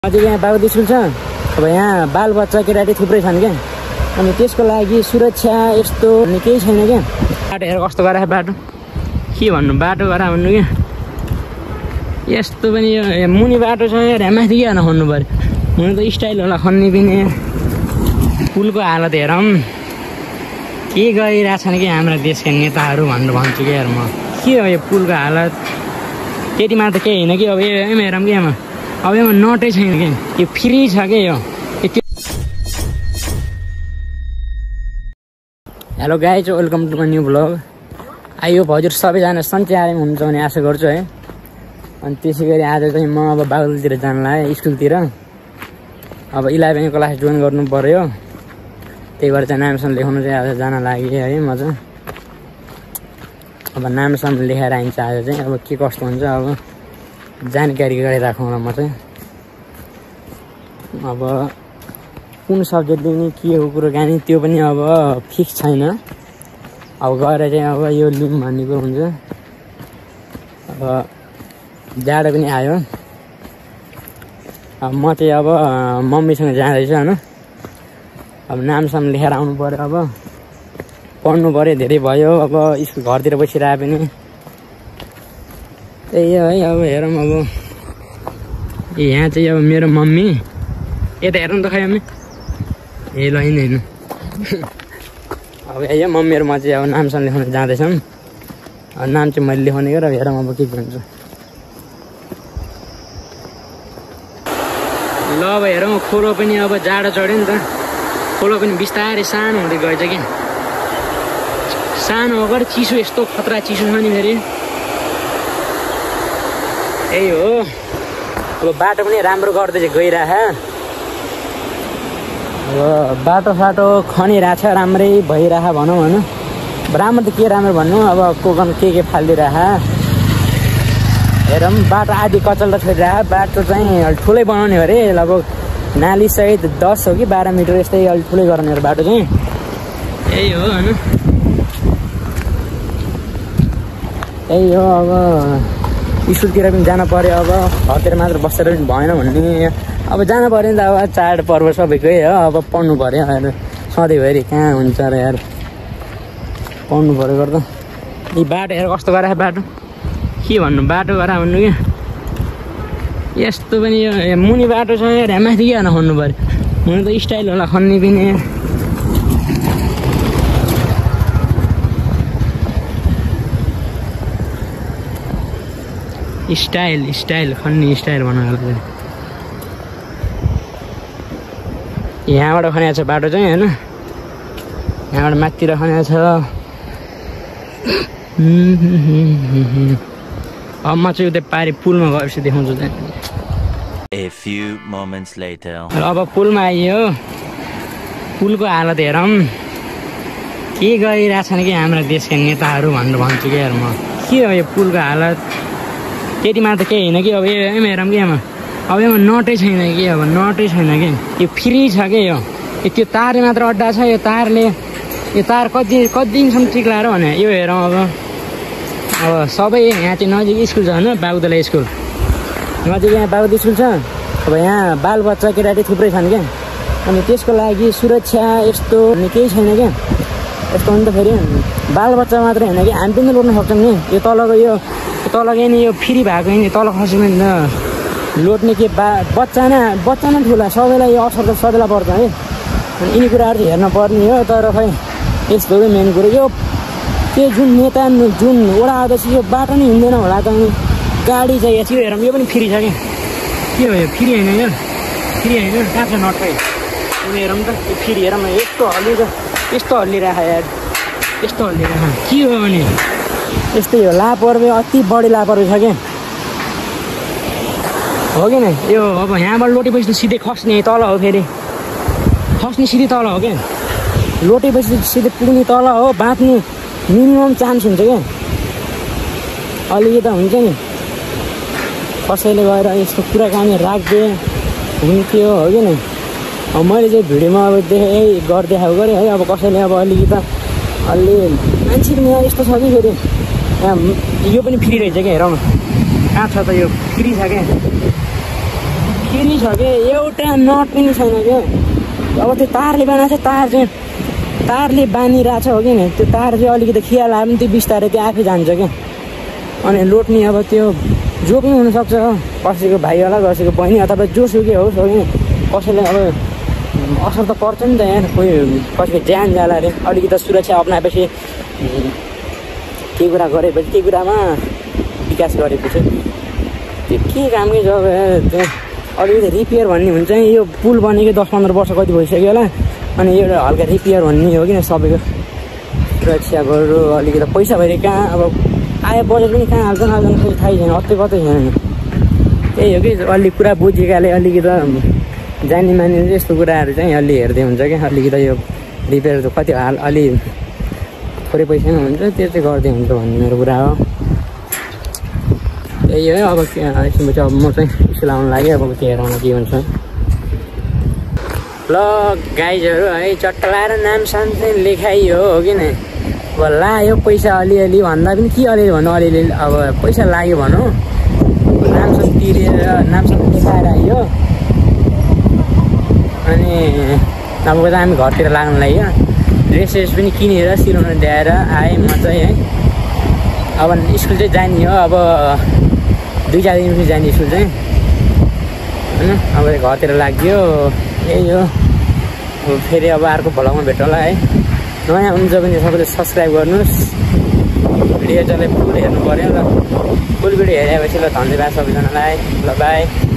अझै यहाँ बाबुदी स्कुल छ। अब यहाँ बालबच्चा केटाकेटी थुप्रै छन् क्या, अनि त्यसको लागि सुरक्षा यस्तो केही छैन क्या। बाटो हेर कस्तो गरायो बाटो, के भन्नु बाटो गरा भन्नु क्या। यस्तो पनि यो मुनि बाटो छ यार, माथि के गर्न खन्नु पऱ्यो। हुनु त स्टाइल होला खन्ने पनि। पुलको हालत हेरौँ के गरिरहेछन् कि हाम्रा देशका नेताहरू भनेर भन्छु क्या यार म। के हो यो पुलको हालत, त्यति मात्र केही होइन कि। अब यो हेरौँ कि यहाँ अब यहाँ नटै छैन कि, यो फ्री छ क्या यो। Hello guys, welcome to my new vlog. आइयो हजुर सबैजना सन्चै आराम हुन्छ भने आशा गर्छु है। अनि त्यसै गरी आज चाहिँ म अब बागलतिर जानु लाग्यो स्कुलतिर। अब 11 क्लास जोइन गर्नु पर्यो, त्यही भएर चाहिँ नामसम्म लेखाउनु चाहिँ आज जान लाग्यो है म चाहिँ। अब नामसम्म लेखाएर आइन्छ आज चाहिँ। अब के कस्तो हुन्छ अब जानकारी गराइराखौँ होला म चाहिँ। अब कुन सब्जेक्ट लिने के हो कुरोकानी त्यो पनि अब फिक्स छैन। अब गएर चाहिँ अब यो लिउँ भन्ने कुरो हुन्छ। अब जाडो पनि आयो। अब म चाहिँ अब मम्मीसँग जाँदैछु होइन। अब नामसम्म लेखेर आउनु पऱ्यो, अब पढ्नु पऱ्यो, धेरै भयो। अब स्कुल घरतिर बसिरहे पनि त्यही हो है। अब हेरौँ अब यहाँ चाहिँ अब मेरो मम्मी यता हेरौँ त खै मम्मी, ए ल होइन अब यो मम्मी र म चाहिँ अब नामसम्म लेखाउन जाँदैछौँ। अब नाम चाहिँ मैले लेखाउने गरेर हेरौँ अब के हुन्छ। ल अब हेरौँ, खोलो पनि अब जाडो चढ्यो नि त। खोलो पनि बिस्तारै सानो हुँदै गएछ कि, सानो अगर चिसो यस्तो खतरा चिसो छ नि फेरि। यही हो, अब बाटो पनि राम्रो गर्दै चाहिँ गइरह। अब बाटो खनिरहेछ, राम्रै भइरह भनौँ होइन। राम्रो त के राम्रो भन्नु, अब कोकन के फालिदिइरह। हेरौँ बाटो आदि कचल्दा छोडिरह। बाटो चाहिँ ठुलै बनाउने हो अरे, लगभग नाली सहित 10 हो कि 12 मिटर यस्तै अलि ठुलै गराउने हो बाटो चाहिँ। यही हो होइन, यही हो। अब स्कुलतिर पनि जानु पऱ्यो, अब घरतिर मात्र बसेर पनि भएन भन्ने। अब जानु पऱ्यो नि त, अब चाडपर्व सबैकै हो। अब पढ्नु पऱ्यो यार, सधैँभरि कहाँ हुन्छ र यार, पढ्नु पऱ्यो गर्दा। यी बाटो हेर कस्तो गरायो बाटो, के भन्नु बाटो गरा भन्नु क्या। यस्तो पनि यो मुनि बाटो छ यार, माथि के गर्न खन्नु पऱ्यो। हुनु त स्टाइल होला खन्ने पनि। स्टाइल खन्ने स्टाइल बनाएको चाहिँ यहाँबाट खनेको छ बाटो चाहिँ होइन। यहाँबाट माथितिर खनेको छ। अब म चाहिँ उतै पारि पुलमा गएपछि देखाउँछु चाहिँ। A few moments later. अब पुलमा आइयो, पुलको हालत हेरौँ के गरिरहेछन् कि हाम्रा देशका नेताहरू भनेर भन्छु क्या यार म। के हो यो पुलको हालत, त्यति मात्र केही होइन कि। अब यो हेरौँ कि यहाँ अब यहाँ नटै छैन कि, अब नटै छैन कि, यो फ्री छ क्या यो। त्यो तार मात्र अड्डा छ, यो तारले यो तार कति दिनसम्म ठिक लगाएर भने यो हेरौँ। अब सबै यहाँ चाहिँ नजिक स्कुल छ होइन, बागुदला स्कुल नजिक। यहाँ बागुदी स्कुल छ। अब यहाँ बालबच्चा केटाकेटी थुप्रै छन् क्या, अनि त्यसको लागि सुरक्षा यस्तो केही छैन क्या। यस्तो हो नि त फेरि, बालबच्चा मात्रै होइन कि, हामी पनि लोड्न सक्छौँ नि। यो तलको नि यो फ्री भएको नि, तल खस्यो भने त लोड्ने के बच्चा न ठुला सबैलाई यो असर त सबैलाई पर्छ है। अनि यिनी कुराहरू चाहिँ हेर्न पर्ने हो। तर खै यस्तो हो मेन कुरो, यो त्यो जुन नेता जुन वडा आउँदैछ यो बाटो नै हिँड्दैन होला त। अनि गाडी चाहिँ यो हेरौँ, यो पनि फ्री छ क्या। के हो यो फ्री होइन, यो फ्री होइन, कहाँ छ नट खै। उयो हेरौँ त, यो फ्री हेरौँ न, यस्तो हल्लिन्छ, यस्तो हल्लिरहेछ यार, यस्तो हल्लिरहेछ। के हो भने यस्तै हो, लापरवाही अति बढी लापरवाही छ क्या, हो कि नै। यो अब यहाँबाट लोटेपछि त सिधै खस्ने तल हो, फेरि खस्ने सिधै तल हो क्या। लोटेपछि सिधै पुग्ने तल हो, बाँच्ने मिनिमम चान्स हुन्छ क्या। अलिकति त हुन्छ नि, कसैले गएर यस्तो कुराकानी राख्दे हुन्थ्यो, हो कि नै। अब मैले चाहिँ भिडियोमा अब देखाएको गरेँ है। अब कसैले अब अलिकति अलि मान्छे पनि यहाँ यस्तो छ कि फेरि यहाँ यो पनि फ्री रहेछ क्या। हेरौँ न कहाँ छ त, यो फ्री छ क्या। किरी छ कि एउटा नट पनि छैन क्या। अब त्यो तारले बनाएको छ, तार चाहिँ तारले बानिरहेको छ हो कि नि, त्यो तार चाहिँ अलिकति खिया लाए पनि त्यो बिस्तारै त्यो आफै जान्छ क्या। अनि लोट्ने अब त्यो जो पनि हुनसक्छ, कसैको भाइ होला, कसैको बहिनी अथवा जोसुकै होस् हो कि कसैले अब असर त पर्छ नि त यहाँ। कोही कसैको ज्यान जाला अरे, अलिकति सुरक्षा अप्नाएपछि केही कुरा गरेपछि केही कुरामा विकास गरेपछि त्यो के कामकै जब त्यो अलिकति रिपेयर भन्ने हुन्छ। यो पुल बनेको 10-15 वर्ष कति भइसक्यो होला। अनि एउटा हल्का रिपेयर भन्ने हो किन सबैको सुरक्षा गरेर अलिकति पैसा भएर कहाँ अब आयो बजेट पनि कहाँ हाल्छन् खोइ थाहै छैन, अत्तै कतै छैन। त्यही हो कि अलि कुरा बुझेकाले अलिकति जानी माने यस्तो कुराहरू चाहिँ अलि हेर्दै हुन्छ क्या। अलिकति यो रिपेयर त कति अलि थोरै पैसामा हुन्छ, त्यो चाहिँ गर्दै हुन्छ भन्ने मेरो कुरा हो। त्यही हो। अब यसमा चाहिँ अब म चाहिँ स्कुल आउनु लाग्यो, अब के हेरौँ के हुन्छ। ल गाइजहरू है, चट्ट लाएर नाम साम चाहिँ लेखाइयो हो कि नै। अब लाग्यो पैसा अलिअलि भन्दा पनि के अलिअलि भनौँ, अलिअलि अब पैसा लाग्यो भनौँ। नामसाम तिरेर नामसाम लेखाएर आइयो। अनि अब त हामी घरतिर लाग्नु लाग्यो। ड्रेसेस पनि किनेर सिलाउनु ल्याएर आएँ म चाहिँ है। अब स्कुल चाहिँ जाने हो, अब 2-4 दिनपछि जाने स्कुल चाहिँ होइन। अब घरतिर लाग्यो, यही हो। अब फेरि अब अर्को भ्लगमा भेटौँला है। नयाँ हुन्छ भने सबैले सब्सक्राइब गर्नुहोस्। भिडियो चाहिँ फुल हेर्नु पऱ्यो ल। फुल भिडियो हेरेपछि ल, धन्यवाद सबैजनालाई। ल बाई।